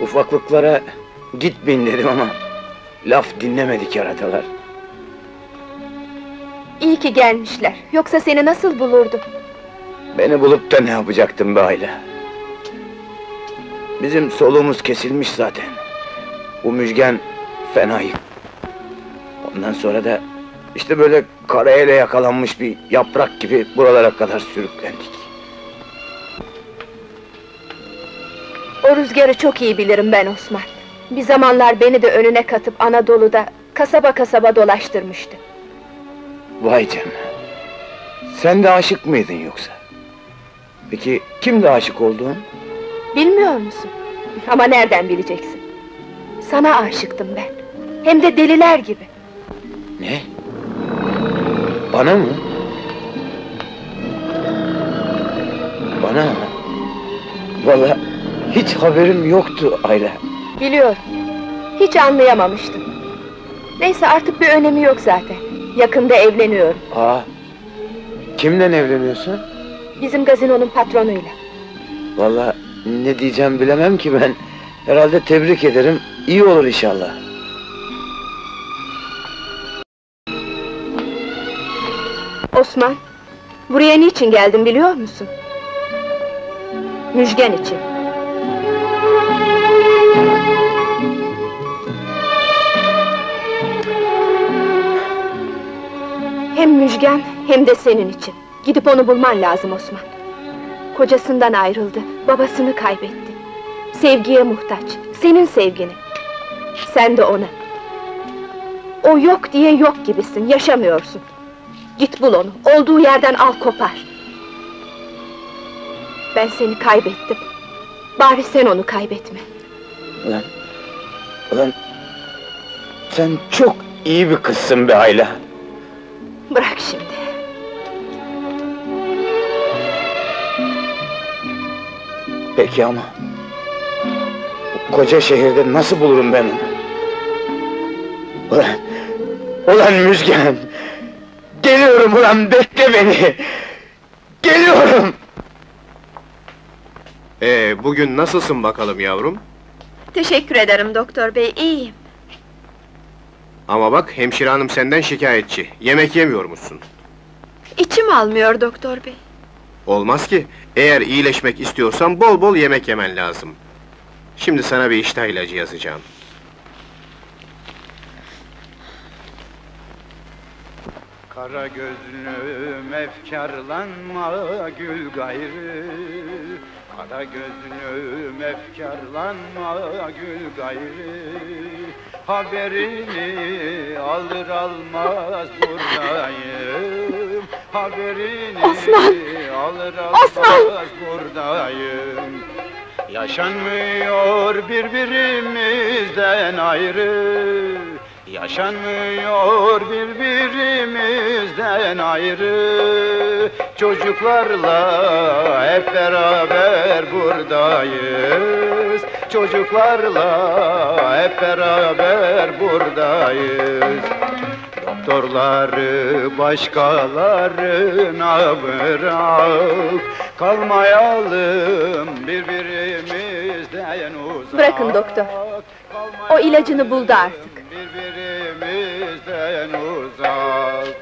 Ufaklıklara gitmeyin dedim ama laf dinlemedi keratalar. İyi ki gelmişler, yoksa seni nasıl bulurdu? Beni bulup da ne yapacaktım be Ayla? Bizim soluğumuz kesilmiş zaten. Bu Müjgan fena yık. Ondan sonra da işte böyle karayele yakalanmış bir yaprak gibi buralara kadar sürüklendik. O rüzgarı çok iyi bilirim ben Osman. Bir zamanlar beni de önüne katıp Anadolu'da kasaba kasaba dolaştırmıştı. Vay canına! Sen de aşık mıydın yoksa? Peki kimdi aşık olduğun? Bilmiyor musun? Ama nereden bileceksin? Sana aşıktım ben. Hem de deliler gibi. Ne? Bana mı? Bana mı? Vallahi hiç haberim yoktu Ayla. Biliyorum. Hiç anlayamamıştım. Neyse artık bir önemi yok zaten. Yakında evleniyorum. Aa, kimle evleniyorsun? Bizim gazinonun patronuyla. Vallahi ne diyeceğim bilemem ki ben. Herhalde tebrik ederim. İyi olur inşallah. Osman, buraya niçin geldim biliyor musun? Müjgan için. Hem Müjgan hem de senin için. Gidip onu bulman lazım Osman. Kocasından ayrıldı, babasını kaybetti. Sevgiye muhtaç, senin sevgini. Sen de ona. O yok diye yok gibisin, yaşamıyorsun. Git bul onu, olduğu yerden al kopar. Ben seni kaybettim. Bari sen onu kaybetme. Ulan sen çok iyi bir kızsın be Ayla. Bırak şimdi. Peki ama bu koca şehirde nasıl bulurum ben onu? Ulan Müjgan! Geliyorum ulan, bekle beni! Geliyorum! Bugün nasılsın bakalım yavrum? Teşekkür ederim doktor bey, iyiyim. Ama bak, hemşire hanım senden şikayetçi. Yemek yemiyormuşsun. İçim almıyor doktor bey. Olmaz ki, eğer iyileşmek istiyorsan bol bol yemek yemen lazım. Şimdi sana bir iştah ilacı yazacağım. Kara gözlüm efkarlanma gül gayrı. Kara gözlüm efkarlanma gül gayrı. Haberini alır almaz buradayım. Haberini Osman! alır almaz Osman! buradayım. Yaşanmıyor birbirimizden ayrı. Yaşanmıyor birbirimizden ayrı. Çocuklarla hep beraber buradayız. Çocuklarla hep beraber buradayız. Doktorları başkalarına bırak, kalmayalım birbirimizden uzak. Bırakın doktor. O ilacını buldu artık. Birbirimizden uzak.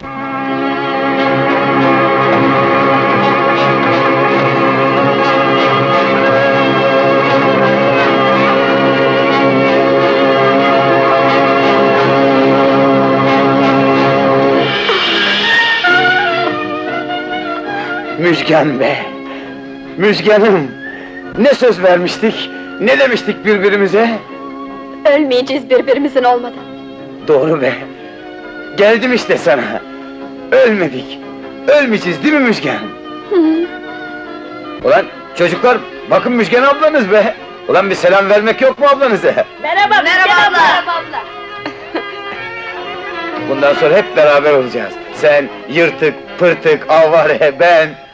Müjgan be! Müjganım! Ne söz vermiştik, ne demiştik birbirimize? Ölmeyeceğiz birbirimizin olmadan. Doğru be! Geldim işte sana! Ölmedik! Ölmeyeceğiz değil mi Müjgan? Ulan çocuklar, bakın Müjgan ablanız be! Ulan bir selam vermek yok mu ablanıza? Merhaba, merhaba abla! Bundan sonra hep beraber olacağız. Sen, yırtık, pırtık, avare, ben...